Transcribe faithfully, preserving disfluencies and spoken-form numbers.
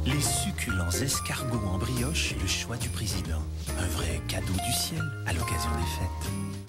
Les succulents escargots en brioche, le choix du président. Un vrai cadeau du ciel à l'occasion des fêtes.